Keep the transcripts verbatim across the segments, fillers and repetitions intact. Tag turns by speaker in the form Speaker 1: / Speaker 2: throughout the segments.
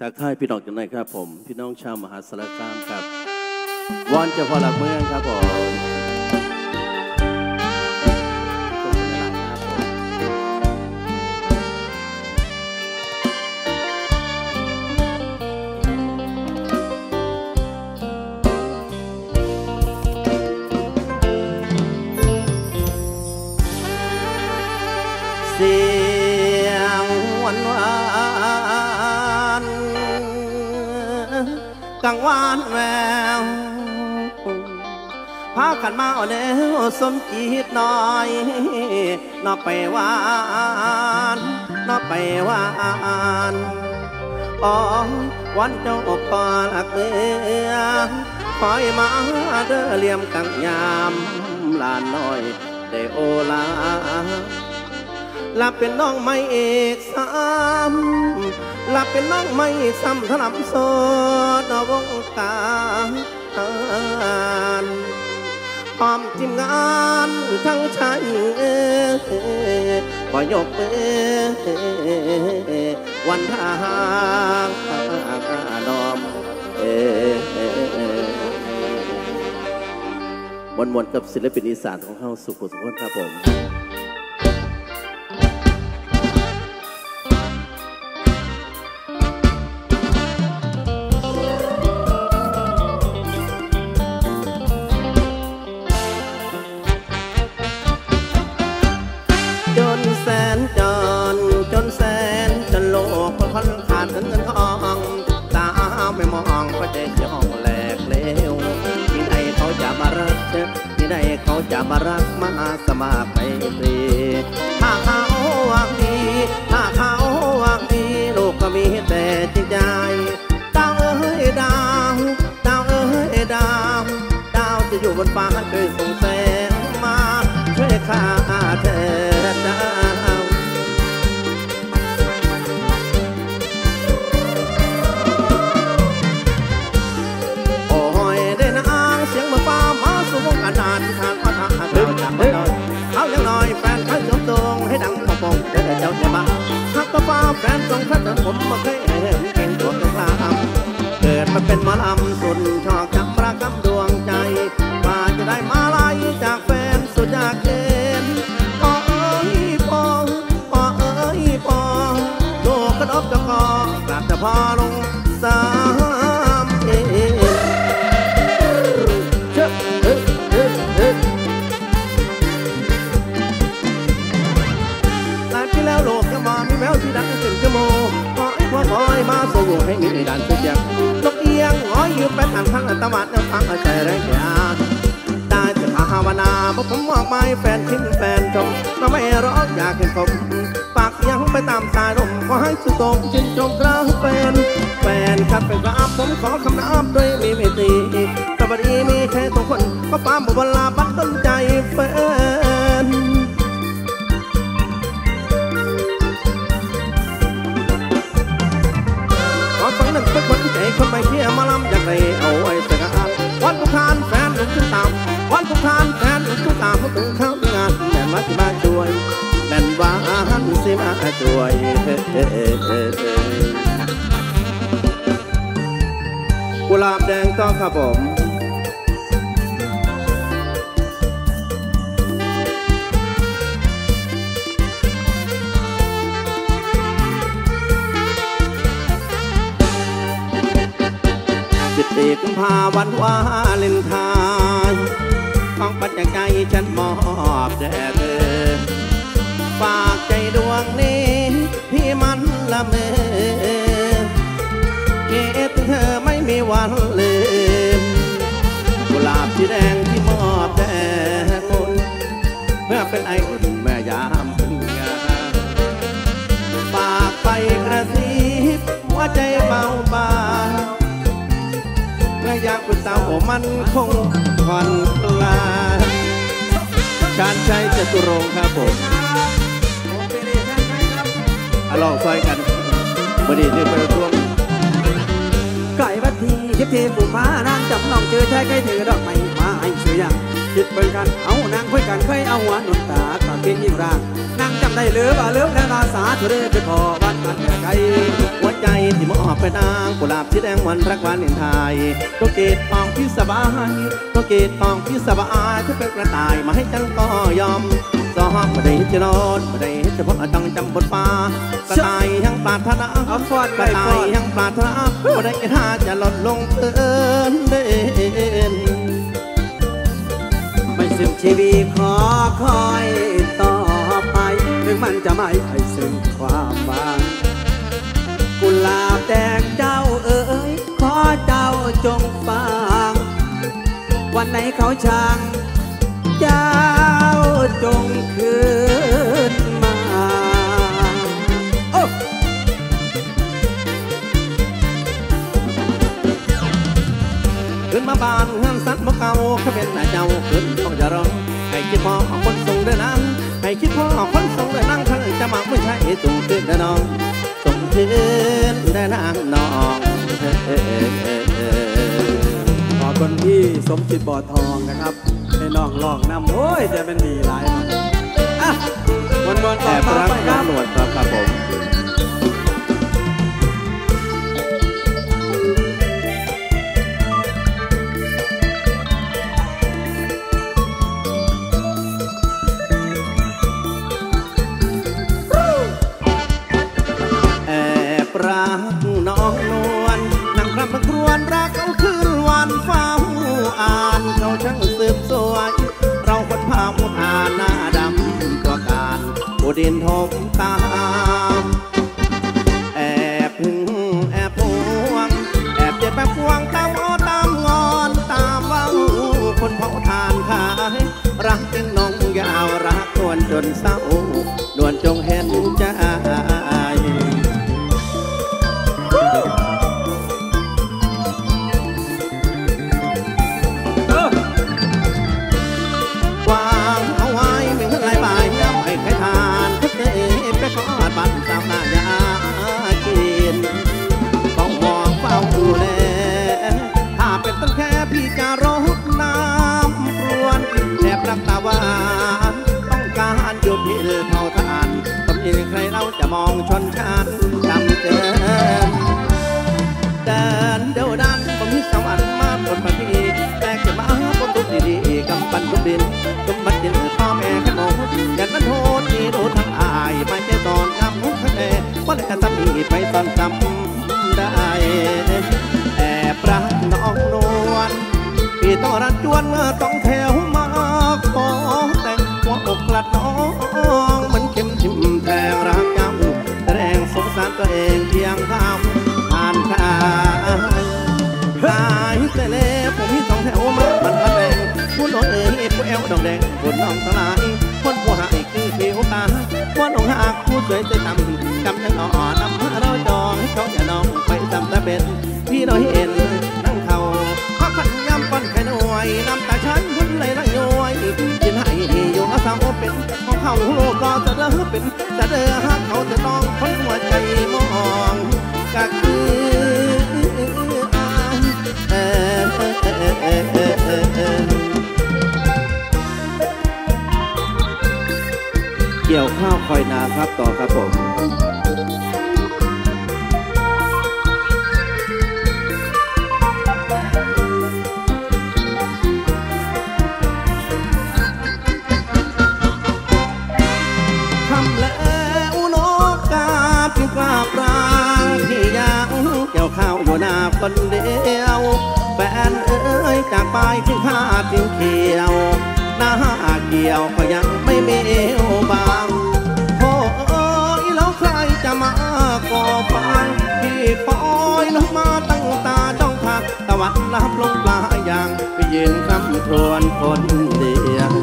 Speaker 1: ทักทายพี่น้องกันหน่อยครับผมพี่น้องชาวมหาสารคามครับวอนเจ้าพ่อหลักเมืองครับผมเสียงหวานหวานกังวานแววพาขันมาเอาแล้วสมจีดหน่อยนอไปหวานนอไปหวานอ๋อวันเจ้าอบปอหลักเมืองคอยมาเด้อเลี่ยมกังยามลานน้อยได้โอลาลาเป็นน้องไม่เอกซ้ำลาเป็นน้องไม่ซ้ำถลำโซดวงการพร้อมทีมงานทั้งชายขอยกมือวันทางดอมมวนๆกับศิลปินอีสานของเขาสุขุมสุขครับผมจนแสนจนจนแสนจนโลกคนขาดเงินทองตาไม่มองก็ใจจะห้องแหลกเลวที่ไหนเขาจะมารักที่ไหนเขาจะมารักมาสมัครไปฟรีถ้าเขาหวังดีถ้าเขาหวังดีลูกก็มีแต่จริงใจดาวเอ้ยดาวดาวเอ้ยดาวดาวจะอยู่บนฟ้าเคยส่งแสงมาช่วยข้าเธอดาวโอ้ยได้นางเสียงเมื่อฟ้ามาสู่วงการนานที่ทางพระธาตุจากบ้านเราเอาอย่างน้อยแฟนเขาจงตรงให้ดังปองปองเดี๋ยวเจ้าจะมาหักก็ฟ้าแฟนทรงพระเดินผมมาเคยเห็นเก่งตัวกลางเกิดมาเป็นหมอลำสุดชอบจับประกำดวงใจว่าจะได้มาลายจากแฟนสุดอยากเห็นปอเอ้ยปอปอเอ้ยปอโลกกระดบจะคอกลับจะพอลงสามเอ็นเชื่อเฮ้เฮ้เฮ้หลายปีแล้วโลกยังมามีแววที่ดังขึ้นจมูกขอให้พ่อคอยมาสู่วงให้มีดันสุดอยากนกเอียงหอยยืมไปทางทางตะวันน้ำฟังใจแรงยาได้แต่ภาวนาบอกผมมองไม่แฟนทิ้งแฟนชมก็ไม่ร้องอยากเห็นผมปากยังไปตามสายลมขอให้สุดตรงชินชมคราวแฟนแฟนครับเป็นกราบผมขอคำนับด้วยมีเมตตีสวัสดีมีแค่ตัวคนก็ปามบุบลาบัดต้นใจแฟนขอฟังนั่นเป็นคนใจคนไม่เที่ยมาลำอยากได้เอาไว้สักการวันทุกทานแฟนลุกขึ้นตามวันทุกทานแฟนลุกขึ้นตามเขาถึงเข้างานแม่มาที่บ้านช่วยแม่นว่าหันสิมาช่วยกุหลาบแดงต้องครับผมสิบสี่กุมภาพันธ์วันวาเลนไทน์ของปัจจัยใจฉันมอบแด่เธอฝากใจดวงนี้พี่มันละเมอเกตเธอไม่มีวันลืมกุหลาบสีแดงที่มอบแด่คุณเมื่อเป็นไออุ่นแม่ยามพึ่งงานฝากไปกระซิบหัวใจเบาบางเมื่อยากเป็นสาวมันคงผ่อนคลายชาญชัยจตุรงค์ครับผมอลองซอยกันวันนี้ที่ไปร่วมไก่วัดทีทิพย์เทปุมานางจำลองเจอชายใครถือดอกไม้มาให้เสียงจิตเปิดกันเอานางคุยกันเคยเอาหัวหนุนตาตาเพียงยิ่งร่างนางจำได้เลือบ่าเลือแล้วราสาทุเรศไปขอบ้านกันไกลหัวใจที่มออบไปนางกุหลาบสีแดงวันรักวันเลียนไทยตัวเกตอองพี่สบายตัวเกตอองพี่สบายถ้าเป็นกระต่ายมาให้จังก็ยอมสอบมาได้จะนอนมาได้จะพบต้องจำบทฟ้ากระต่ายยังปรารถนากระต่ายยังปรารถนามาได้ท่าจะหล่นลงเตือนเด่น
Speaker 2: ไม่สิ้นชีวิตขอคอยต่อไปถึงมันจะไม่ให้สิ้นความหวังกุหลาบแดงเจ้าเอ๋ยขอเจ้าจงฟังวันไหนเขาช่างเจ้าจงคืนมาขึ้นมาบ้านเงินสัตว์บ่เก่าเขาเป็นหน้าเจ้าขึ้นต้องจะร้องให้คิดพ่อคนส่งเดินนั่งให้คิดพ่อคนส่งเดินนั่งข้างจะมาไม่ใช่ส่งขึ้นเดินน้องส่งขึ้นเดินนั่งน้องขอบคุณพี่สมจิตบ่อทองนะครับให้น้องลองนำโอ้ยจะเป็นดีหลายอ่ะวันวันต่อไปครับหนวดครับครับผมน้องนวลนั่งรำครวญรักเขาคืนวันเฝ้าอ่านเขาช่างสืบสวยเราคนพามุทาหน้าดำตัวการผู้ดินทมตามแอบพึงแอบพวงแอบเจ็บแอบพวงตามอ้อตามงอนตามวังคนเผาทานขายรักจึงน้องยาวรักนวลจนเศร้านวลจงเห็นใจบ้านสาวนาญากินต้องมองเฝ้าดูแลถ้าเป็นต้นแค่พี่จะรดน้ำรวนแอบรักตาหวานต้องการอยู่พิลเผาทานต้องยินใครเราจะมองชนชั้นจำเกินเดินเดียวดันผมมีสวรรค์มาบนมาพี่แต่จะมาบนทุกดีๆกำปั้นทุกดินกำปั้นดินพ่อแม่ขนมอยากนั้นโทษที่โดนทั้งอายไปใจตอนจำมุกทะเลว่าเลยจะทำอีไปตอนจำได้แอบรักน้องนวลพี่ต้องรันจวนเมื่อต้องแถวมาขอแต่งหัวอกกลัดน้องเหมือนเข็มทิ่มแทงรักเจ้าแสดงสงสารตัวเองเพียงคำอ่านข่าวตายแต่เล่ผมมีสองแถวมาบันมาแดงผู้น้องเอ๋ยผู้แอวดอกแดงผู้น้องสลายคนผู้หายคือผิวตาว่าน้องหักผู้สวยใจต่ำกำยังอ่อนนำมาเราจองให้เขาอย่าน้องไปจำตาเป็นพี่เราเห็นนั่งเข่าพักขันย้ำก้อนไข่หน่วยน้ำตาฉันพุ่นไหลละย้อยยินให้อยู่อาสาวเป็นของเขาโลกรอจะเด้อเป็นจะเด้อหักเขาจะต้องคนหัวใจมองกักคือเกี่ยวข้าวคอยนาครับต่อครับผมทำแล้วนกกาที่กราบรางที่ยังเกี่ยวข้าวอยู่หน้าคนเดียวแฟนเอ้ยจากไปที่ข้าทิ้งเขียวหน้าเกี่ยวก็ยังไม่มีบางโอ้ยแล้วใครจะมาก่อฟังพี่ปอยลงมาตั้งตาจ้องพักตะวันรับลงปลายอย่างไปยืนคำครวญคนเดียว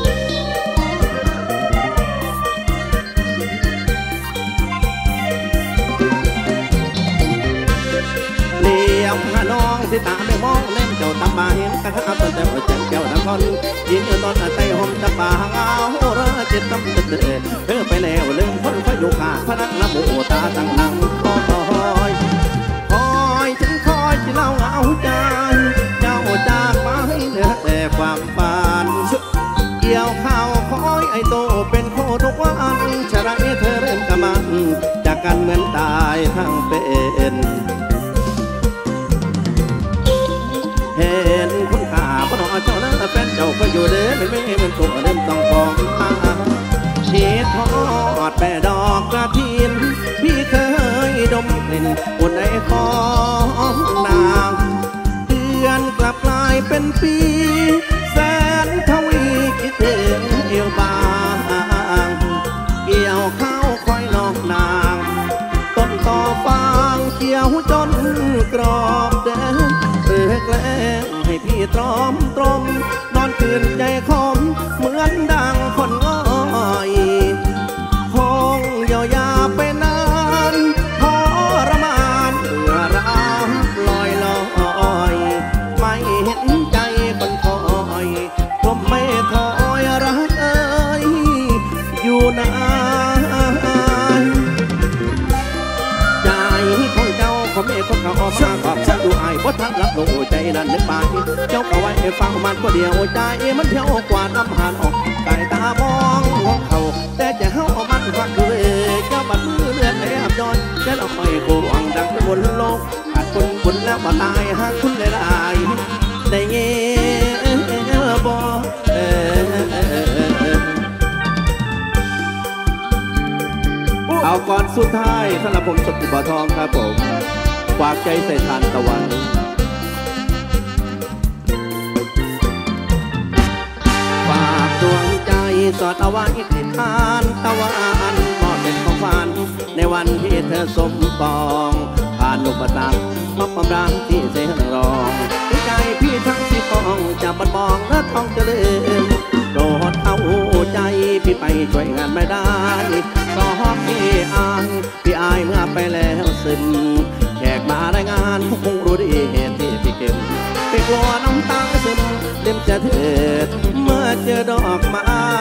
Speaker 2: เลี้ยวหน้าน้องที่ตาไม่มองเล่นเจ้าตาบาเห็นกระทะตัวเจ้าแจ้งเจ้าทั้งคนยินอยู่ตอนใจหอมตะบาเอาเรือจิตต้องตื่นเธอไปแล้วลืมคนคอยอยู่ข้าพนักละโมตาตั้งนั่งคอยคอยฉันคอยที่เล่าเอาใจเจ้าจากไปเหลือแต่ความฝันเกี่ยวข้าวคอยไอโตเป็นโคทุกวันชะไรเธอเริ่มกำมันจากกันเหมือนตายทั้งเป็น
Speaker 1: นเห็นคุณค่าพนอเจ้าหน้าแฟนเจ้าก็อยู่เดินไม่ไม่เหมือนตัวเดิมต้องฟ้องมาชีททอดแปดอกกระถินพี่เคยดมกลิ่นอุ่นในของนางเดือนกลับกลายเป็นปีแสนทวีคิดถึงเอวบางเกี่ยวข้าวคอยนอกนางต้นต่อฟางเกี่ยวจนกรอบเดินเพื่อแกล้งให้พี่ตรอมตรมนอนคืนใจคมเหมือนดังคนง่อยคงเยียวยาไปนานทรมานเบื่อร้าวลอยลอยไม่เห็นใจคนคอยผมไม่ถอยรักเอ้ยอยู่นานใจของเจ้าผมเองคนเขาออกมาขอบฉันดูไอ้บ่ทักรับลงใจนั่นนึกไปเจ้าก็ไว้ฟังมันก็เดียวใจมันเที่ยวกว่าน้ำหานออกไก่ตามองหัวเขาแต่จะเฮามันฟังเลยเจ้าบัดมือเลือนแอบย้อนแค่เราไปกูหวังดังบนโลกขาดคนบุญแล้วมาตายหากคุณเลยได้ได้เงี้ยบ่เอาก่อนสุดท้ายสำหรับผมสดติบ่อทองครับผมฝากใจใส่ทานตะวันฝากดวงใจสอดเอาไว้ที่ทานตะวันมอบเป็นของฝันในวันที่เธอสมปองผ่านอุปสรรคมอบความรักที่เสียงรองใจพี่ทั้งที่ฟองจะบัดมองและท้องจะลืมโดดเอาใจพี่ไปช่วยงานไม่ได้ก็ฮอกพี่อายพี่อายเมื่อไปแล้วซึมแขกมารายงานคงรู้ดีเหตุที่พี่เก็บไปกลัวน้ำตาซึมเต็มจะเถิดเมื่อเจอดอกไม้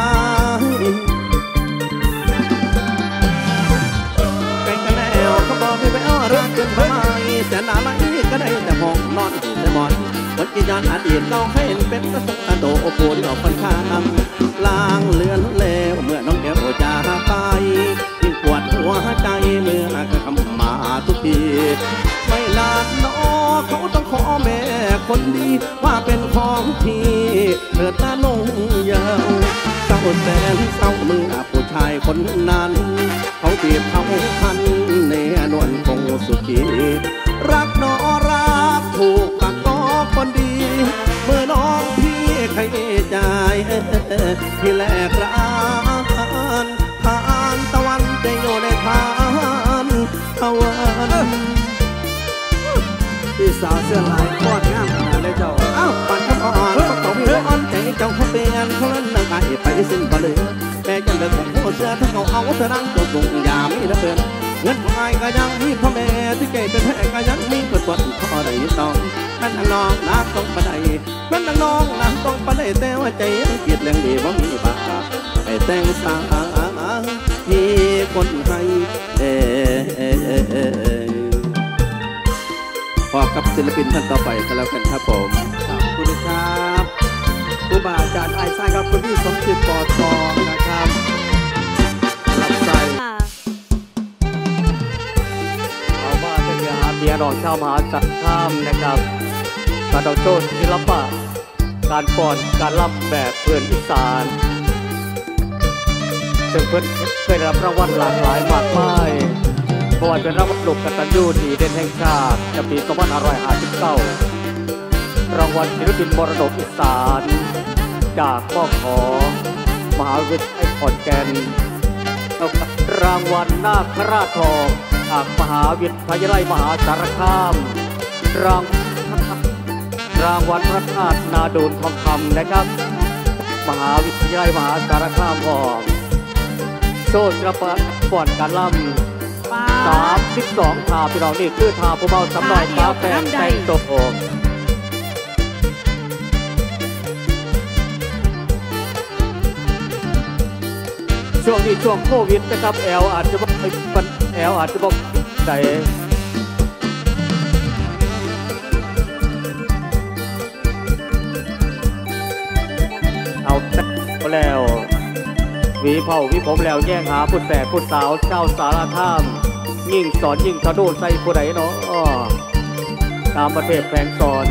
Speaker 1: ไปกันแล้วเขาบอกพี่ไปอ้อรักเกินไปแต่หน้าไหลก็ได้แต่ห้องนอนที่แต่หมอนวันกินย้อนอดีตเราให้เห็นเป็นประสบการณ์โตโอโปที่เราค่อนข้างล้างเลือนเลวเมื่อน้องแก้วจากไปยิ่งปวดหัวใจเมื่อกระคำมาทุกทีไม่นานน้อเขาต้องขอแม่คนดีว่าเป็นของพี่เถิดตาลงยาวเศร้าแสนเศร้าเมื่อผู้ชายคนนั้นเขาเปียบเขาพันเนื้อนวลคงสุขีรักน้อรักถูกปากก็คนดีเมื่อน้องพี่ใครใจพี่แลกรานผ่านตะวันจะอยู่ในทานตะวันพี่สาวเสื้อลายก้อนงามขนาดเลยเจ้าอ้าวปันคำอ่อนเขาต้องมีอ่อนใจเจ้าเขาเปลี่ยนเขาเล่นนังไงไปสิ้นไปเลยแม่จันเดินของผู้เสื้อทั้งเขาเอาเสื้อนั่งตัวตุ่งยาไม่ระเบิดเงินของไอ้ก็ยังมีพ่อแม่ที่เก่เป็นแม่ก็ยังมีเปิดปดข้อใดต้องนั่นทางน้องนักต้องปะไดนั่นทางน้องนักต้องปะไดแต่ว่าใจยังเกลียดแรงดีว่ามีบาไอ้แต่งสาที่คนให้เอพอกับศิลปินท่านต่อไปกันแล้วกันครับผมขอบคุณครับครูบาอาจารย์ไอ้ไส้ครับคุณพี่สมจิตปอทองนะครับรับใส่เอาบ้านเป็นเรือหาเบียร์ดอกชาวมหาสัตว์ข้ามนะครับการดอกโจทย์ศิลปะการฟ้อนการรับแบบเพื่อนอีสานซึ่งเพื่อนเคยรับรางวัลหลากหลายมากมายเพราะว่าเป็นรางวัลลูกกตัญญูดีเด่นแห่งชาติในปีสองพันห้าร้อยห้าสิบเก้ารางวัลศิลปินมรดกอีสานจากมข.มหาวิทยาลัยขอนแก่นรางวัลนาคราชทองจากมหาวิทยาลัยมหาสารคามรางรางวัลพระธาตุนาดูลทองคำนะครับมหาวิทยาลัยมหาสารคามพอโชว์ศิลปะฟ้อนการล่ำสามสิบสองทาพี่น้องนี่คือทาผู้เบาสำหรับฟ้าแฟนแต่งตัวโอมช่วงนี้ช่วงโควิดนะครับแอลอาจจะบอกแอลอาจจะบอกใจเอาแล้วหวีเผาหวีผมแล้วแย่งหาผู้แสบผู้สาวเจ้าสารคาม
Speaker 3: ยิ่งสอนยิ่งทะโดใส่ผู้ใดเนาะตามประเทศแฝงสอน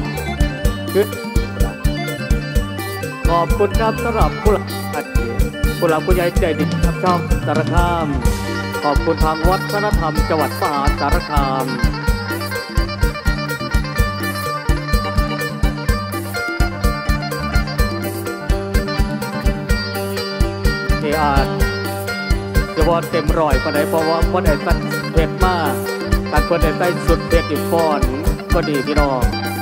Speaker 3: ขอบคุณครับสำหรับผู้หลักผู้หลักผู้ใหญ่ใจดีครับช่องสารคามขอบคุณทางวัฒนธรรมจังหวัดมหาสารคามที่อาจจะว่าเต็มร้อยก็ได้เพราะว่าคนไหนตัดเผ็ดมากตัดคนไหนใส่สุดเผ็ดอีกฟอนก็ดีพี่น้อง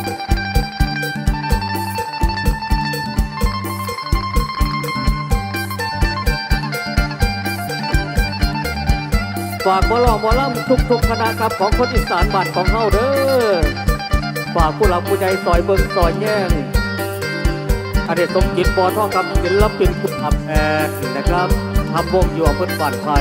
Speaker 3: ฝากบอลล์บอลล์ทุกทุกคณะครับของคนอีสานบ้านของเฮาเด้อฝากผู้หลักผู้ใหญ่ซอยเบิ่งซอยแย่งอดีตสมจิตบอท่องครับศิลปินคุณอับแอกนะครับทำวงอยู่อำเภอบ้านไผ่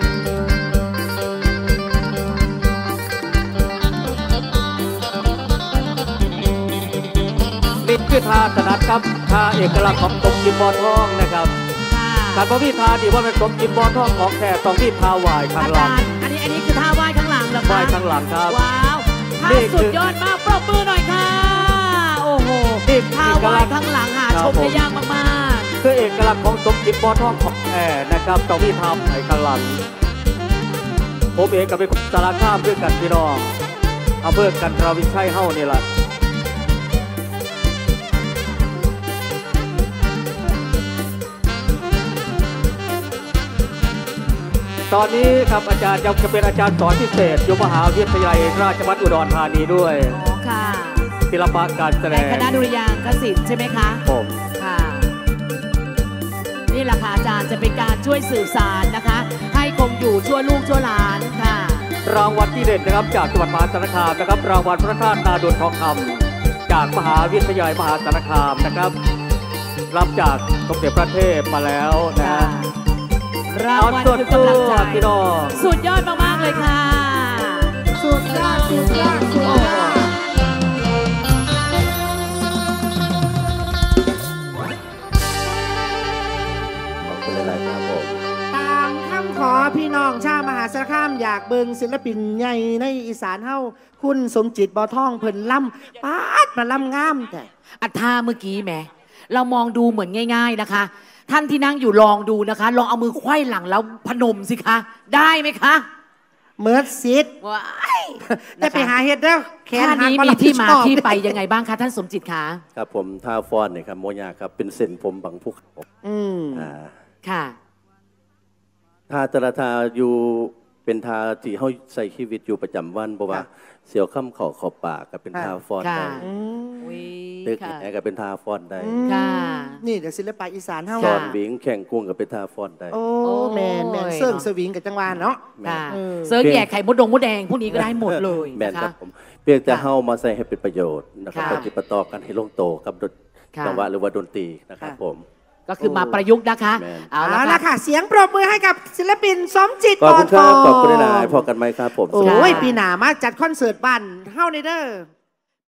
Speaker 3: นี่คือท่าถนัดครับท่าเอกลักษณ์ของสมจิตบอท่องนะครับการพระพิธาดีว่าเป็นสมจิตบอท่องของแท้ต้องที่ท่าไหวข้างหลัง
Speaker 4: อันนี้อันนี้คือท่าไหวข้างหลังเหรอคะ
Speaker 3: ไหวข้างหลังครับ
Speaker 4: ว้าวท่าสุดยอดมากปรบมือหน่อยค่ะโอ้โหท่าไหวข้างหลังหาชมได้ยากมาก
Speaker 3: ๆคือเอกลักษณ์ของสมจิตบอท่องของแท้นะครับต้องที่ท่าไหวข้างหลังผมเองกับเป็นสารคามเพื่อกันพี่น้องอำเภอกันทรวิชัยเฮ้านี่แหละตอนนี้ครับอาจารย์ยังจะเป็นอาจารย์สอนพิเศษอยู่มหาวิทยาลัยราชภัฏอุดรธานีด้วย
Speaker 4: อ๋อค่ะ
Speaker 3: ศิลปะการแสดง
Speaker 4: คณะดุริยางคศิลป์ใช่ไหมคะ
Speaker 3: ผม
Speaker 4: ค่ะนี่แหละค่ะอาจารย์จะเป็นการช่วยสื่อสารนะคะให้คงอยู่ชั่วลูกชั่วหลานค่ะ
Speaker 3: รางวัลที่เด่นนะครับจากจังหวัดมหาสารคามนะครับรางวัลพระธาตุนาดลทองคำจากมหาวิทยาลัยมหาสารคามนะครับรับจากสมเด็จพระเทพมาแล้วนะ
Speaker 4: รางวัลคือกำลังใจสุดยอดมากๆเลยค่ะ
Speaker 2: สุดยอดสุดยอดสุดยอดขอบคุณหลายๆครับผมตามคำขอพี่น้องชาวมหาสารคามอยากเบิ่งศิลปินใหญ่ในอีสานเฮาคุณสมจิตบ่อทองเพิ่นล่ำปาดมาล่ำงามแต่
Speaker 4: อัฐาเมื่อกี้แหมเรามองดูเหมือนง่ายๆนะคะท่านที่นั่งอยู่ลองดูนะคะลองเอามือไขว้หลังแล้วพนมสิคะได้ไหมคะ
Speaker 2: เมิร์ดซิด
Speaker 4: ว้าย
Speaker 2: จะไปหาเห็ดแล้ว
Speaker 4: แค่นี้มีที่มาที่ไปยังไงบ้างคะท่านสมจิตคะ
Speaker 1: ครับผมท่าฟอนเนี่ยครับโมยาครับเป็นเส้นผมบังภูเขา
Speaker 4: อืมอ่าค่ะ
Speaker 1: ท่าตระทาอยู่เป็นท่าที่เขาใส่ชีวิตอยู่ประจำวันเพราะว่าเสียวข้ามขอขอบปากกับเป็นท่าฟอนได้ตึกแอบกับเป็นท่าฟอนได้
Speaker 2: นี่เดี๋ยวศิลปะอีสานเท่า
Speaker 1: สอนวิ่งแข่งกุ้งกับเป็นท่าฟอนได้
Speaker 2: โอ้แมนแมนเซิร์งสวิงกับจังหวะเนาะ
Speaker 4: เซิร์งแย่ไข่มดดงมดแดงพวกนี้ก็ได้หมดเลย
Speaker 1: แมนครับผมเพียงแต่เฮามาใส่ให้เป็นประโยชน์นะครับปฏิปต่อกันให้ลงโตกับจังหวะหรือว่าดนตรีนะครับผม
Speaker 4: ก็คือมาประยุกต์นะคะ
Speaker 2: เอาละค่ะเสียงปรบมือให้กับศิลปินสมจิต
Speaker 1: บ่อทองขอบคุณครับขอบคุณหลายๆพอกันไหมครับผม
Speaker 2: โอ้ยปีหน้ามาจัดคอนเสิร์ตบ้านเฮาในเด้อ